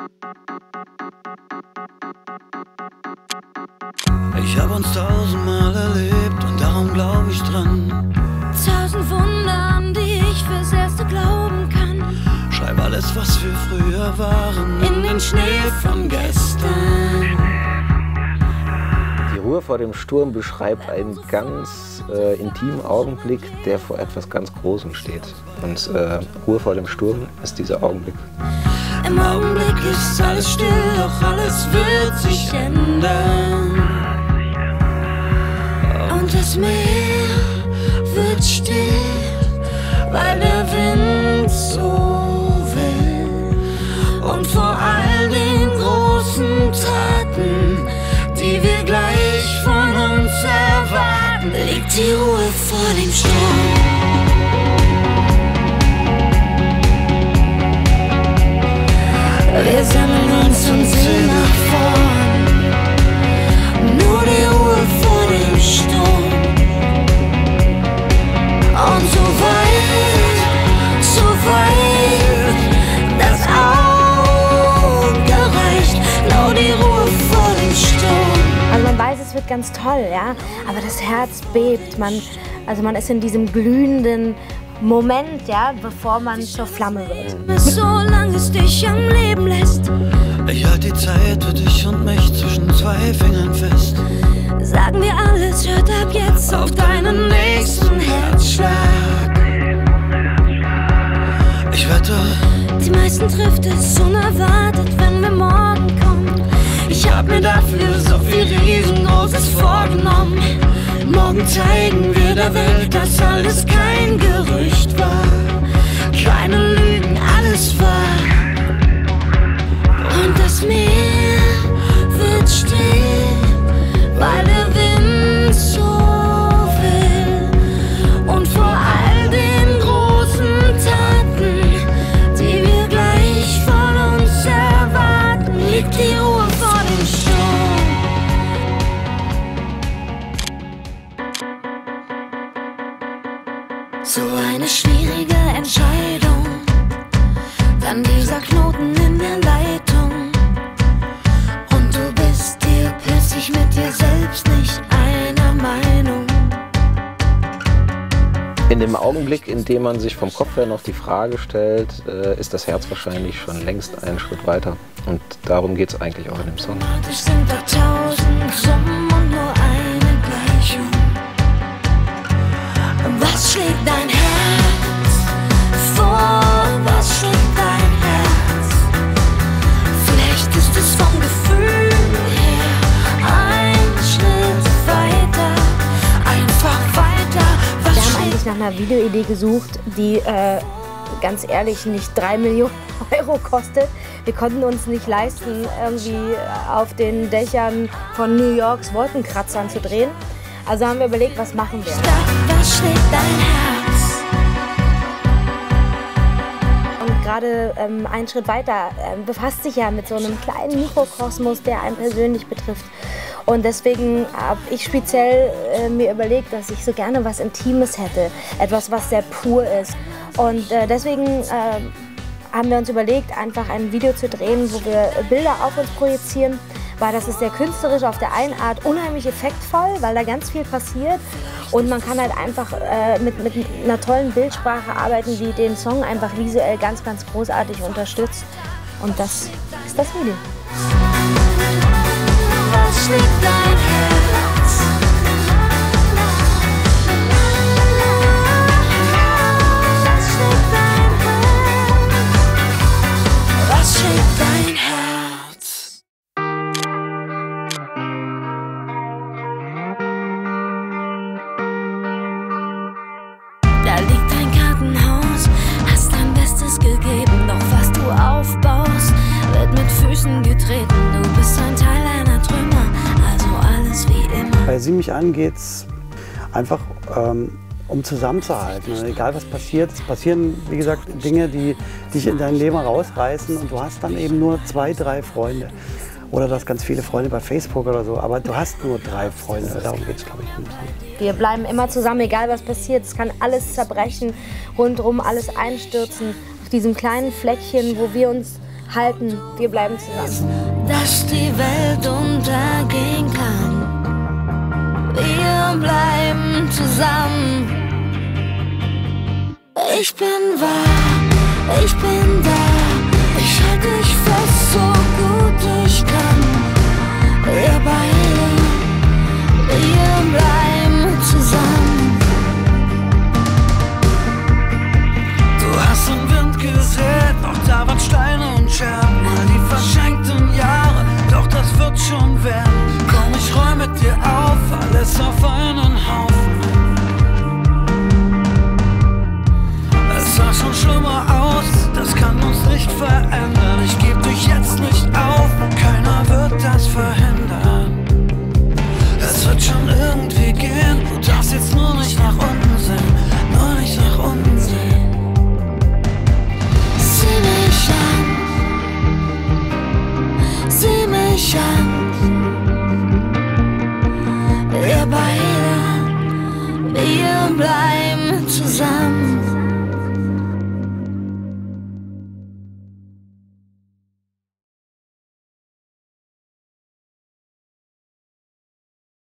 Ich hab uns 1000-mal erlebt und darum glaub ich dran. 1000 Wunder, an die ich fürs Erste glauben kann. Schreib alles, was wir früher waren, in den Schnee von gestern. Die Ruhe vor dem Sturm beschreibt einen ganz intimen Augenblick, der vor etwas ganz Großem steht. Und Ruhe vor dem Sturm ist dieser Augenblick. Im Augenblick ist alles still, doch alles wird sich ändern. Und das Meer wird still, weil der Wind so will. Und vor all den großen Taten, die wir gleich von uns erwarten, liegt die Ruhe vor dem Sturm. Wir sammeln uns und sehen nach vorn. Nur die Ruhe vor dem Sturm. Und so weit das Auge reicht, nur die Ruhe vor dem Sturm. Also man weiß, es wird ganz toll, ja, aber das Herz bebt. Man ist in diesem glühenden Moment, ja, bevor man zur Flamme wird. Solange es dich am Leben lässt. Ich halt die Zeit für dich und mich zwischen zwei Fingern fest. Sagen wir alles, hört ab jetzt auf deinen nächsten Herzschlag. Ich wette, die meisten trifft es unerwartet, wenn wir morgen kommen. ich hab mir dafür so viel Riesengroßes vorgenommen. Morgen zeigen wir der Welt, dass alles kein Gerücht war. Keine Lügen, alles wahr. Und das Meer wird still, weil der Wind so will. Und vor all den großen Taten, die wir gleich von uns erwarten, liegt die Ruhe vor dem Sturm. So eine schwierige Entscheidung, dann dieser Knoten in der Leitung. Und du bist dir plötzlich mit dir selbst nicht einer Meinung. In dem Augenblick, in dem man sich vom Kopf her noch die Frage stellt, ist das Herz wahrscheinlich schon längst einen Schritt weiter. Und darum geht es eigentlich auch in dem Song. Es sind da 1000 Summen und nur eine Gleichung. Was schlägt dein Herz vor? Was schlägt dein Herz? Vielleicht ist es vom Gefühl her ein Schritt weiter, einfach weiter. Was Wir haben eigentlich nach einer Videoidee gesucht, die ganz ehrlich nicht 3 Millionen Euro kostet. Wir konnten uns nicht leisten, irgendwie auf den Dächern von New Yorks Wolkenkratzern zu drehen. Also haben wir überlegt, was machen wir? Was schlägt dein Herz? Und gerade einen Schritt weiter befasst sich ja mit so einem kleinen Mikrokosmos, der einen persönlich betrifft. Und deswegen habe ich speziell mir überlegt, dass ich so gerne was Intimes hätte. Etwas, was sehr pur ist. Und deswegen haben wir uns überlegt, einfach ein Video zu drehen, wo wir Bilder auf uns projizieren. Weil das ist sehr künstlerisch, auf der einen Art unheimlich effektvoll, weil da ganz viel passiert. Und man kann halt einfach mit einer tollen Bildsprache arbeiten, die den Song einfach visuell ganz, ganz großartig unterstützt. Und das ist das Video. Was schlägt dein Herz? Was schlägt dein Herz? Was schlägt dein Herz? Da liegt ein Kartenhaus, hast dein Bestes gegeben, doch was du aufbaust, wird mit Füßen getreten. Du bist ein Teil einer Trümmer, also alles wie immer. Bei Sieh mich an geht's einfach um zusammenzuhalten. Und egal was passiert, es passieren, wie gesagt, Dinge, die dich in dein Leben rausreißen und du hast dann eben nur 2, 3 Freunde. Oder du hast ganz viele Freunde bei Facebook oder so, aber du hast nur 3 Freunde. Darum geht es, glaube ich. Wir bleiben immer zusammen, egal was passiert. Es kann alles zerbrechen, rundherum alles einstürzen. Auf diesem kleinen Fleckchen, wo wir uns halten, wir bleiben zusammen. Dass die Welt untergehen kann, wir bleiben zusammen. Ich bin wahr, ich bin da, ich halte dich fest, so gut ich kann. Wir beide, wir bleiben zusammen. Du hast den Wind gesät, doch da waren Steine und Scherben. All die verschenkten Jahre, doch das wird schon werden. Komm, ich räum mit dir auf, alles auf einen Haufen. Es sah schon schlimmer aus, das kann uns nicht verändern. Ich geb dich jetzt nicht auf, keiner wird das verhindern. Es wird schon irgendwie gehen, du darfst jetzt nur nicht nach unten sehen, nur nicht nach unten sehen. Sieh mich an, sieh mich an.